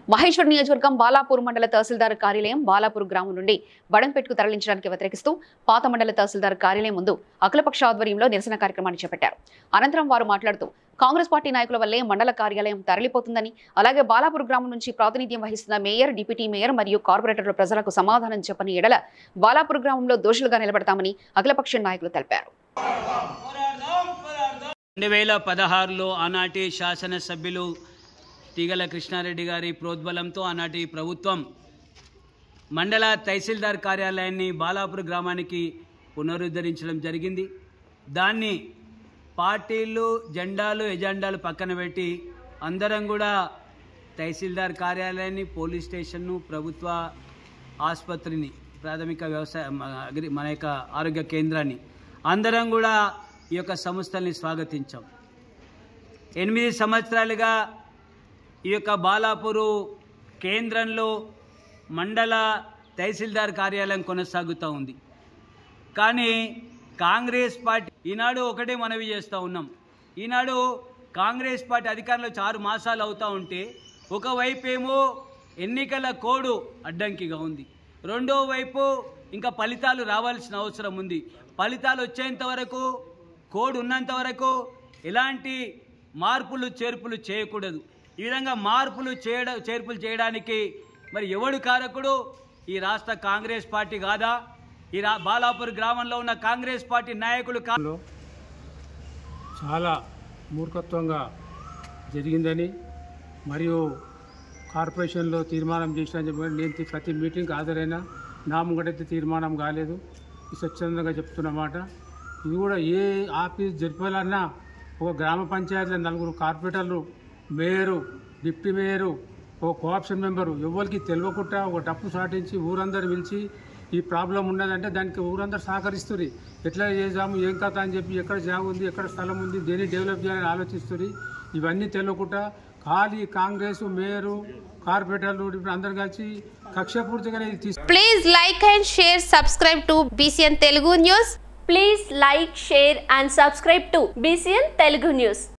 మహేశ్వర్ నియోజకవర్గం బాలాపూర్ మండల తహసీల్దార్ కార్యాలయం బాలాపూర్ గ్రామం నుండి బడంపేటకు తరలించడానికి వ్యతిరేకిస్తూ పాత మండల తహసీల్దార్ కార్యాలయం ముందు అఖిలపక్ష ఆధ్వర్యంలో నిరసన కార్యక్రమాన్ని చేపట్టారు. అనంతరం వారు మాట్లాడుతూ కాంగ్రెస్ పార్టీ నాయకుల వల్లే మండల కార్యాలయం తరలిపోతుందని, అలాగే బాలాపూర్ గ్రామం నుంచి ప్రాతినిధ్యం వహిస్తున్న మేయర్, డిప్యూటీ మేయర్ మరియు కార్పొరేటర్ల ప్రజలకు సమాధానం చెప్పని ఎడల బాలాపూర్ గ్రామంలో దోషులుగా నిలబడతామని అఖిలపక్ష నాయకులు తెలిపారు. 2016లో ఆనాటి శాసనసభ్యులు తీగల కృష్ణారెడ్డి గారి ప్రోద్బలంతో ఆనాటి ప్రభుత్వం మండల తహసీల్దార్ కార్యాలయాన్ని బాలాపూర్ గ్రామానికి పునరుద్ధరించడం జరిగింది. దాన్ని పార్టీలు, జెండాలు, ఎజెండాలు పక్కన పెట్టి అందరం కూడా తహసీల్దార్ కార్యాలయాన్ని, పోలీస్ స్టేషన్ను, ప్రభుత్వ ఆసుపత్రిని, ప్రాథమిక వ్యవసాయ మన యొక్క ఆరోగ్య కేంద్రాన్ని అందరం కూడా ఈ యొక్క సంస్థల్ని స్వాగతించాం. 8 సంవత్సరాలుగా ఈ యొక్క బాలాపూరు కేంద్రంలో మండల తహసీల్దార్ కార్యాలయం కొనసాగుతూ ఉంది. కానీ కాంగ్రెస్ పార్టీ ఈనాడు ఒకటే మనవి చేస్తూ ఉన్నాం. ఈనాడు కాంగ్రెస్ పార్టీ అధికారంలో 6 మాసాలు అవుతూ ఉంటే ఒకవైపేమో ఎన్నికల కోడ్ అడ్డంకిగా ఉంది, రెండో వైపు ఇంకా ఫలితాలు రావాల్సిన అవసరం ఉంది. ఫలితాలు వచ్చేంత వరకు, కోడ్ ఉన్నంత వరకు ఎలాంటి మార్పులు చేర్పులు చేయకూడదు. ఈ విధంగా చేర్పులు చేయడానికి మరి ఎవడు కారకుడు? ఈ రాష్ట్ర కాంగ్రెస్ పార్టీ కాదా? ఈ బాలాపూర్ గ్రామంలో ఉన్న కాంగ్రెస్ పార్టీ నాయకులు చాలా మూర్ఖత్వంగా జరిగిందని మరియు కార్పొరేషన్లో తీర్మానం చేసిన చెప్పి నేను ప్రతి మీటింగ్కి హాజరైనా నా ముంగటైతే తీర్మానం కాలేదు. స్వచ్ఛందంగా చెప్తున్నమాట. ఇది కూడా ఏ ఆఫీస్ జరిపాలన్నా ఒక గ్రామ పంచాయతీలో 4 కార్పొరేటర్లు, మేయరు, డిప్యూటీ మేయరు, ఒక కోఆప్షన్ మెంబరు ఎవరికి తెలియకుండా ఒక డప్పు సాటించి ఊరందరూ పిలిచి ఈ ప్రాబ్లం ఉన్నదంటే దానికి ఊరందరూ సహకరిస్తుంది. ఎట్లా చేద్దాము, ఏం కథ అని చెప్పి, ఎక్కడ జాగ ఉంది, ఎక్కడ స్థలం ఉంది, దేన్ని డెవలప్ చేయాలని ఆలోచిస్తుంది. ఇవన్నీ తెలియకుండా ఖాళీ కాంగ్రెస్, మేయరు, కార్పొరేటర్లు అందరు కలిసి కక్షపూర్తిగానే తీసుకు. Please like and share, subscribe to BCN Telugu News. Please like, share and subscribe to BCN Telugu News.